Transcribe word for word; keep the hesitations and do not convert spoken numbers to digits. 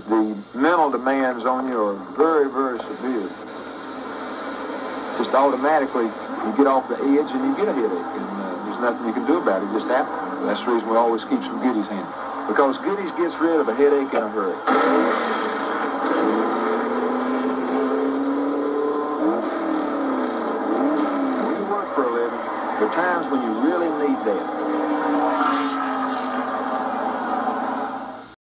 the mental demands on you are very, very severe. Just automatically, you get off the edge and you get a headache, and uh, there's nothing you can do about it. It just happens. That's the reason we always keep some Goodies handy, because Goodies gets rid of a headache in a hurry. When you work for a living, there are times when you really need that.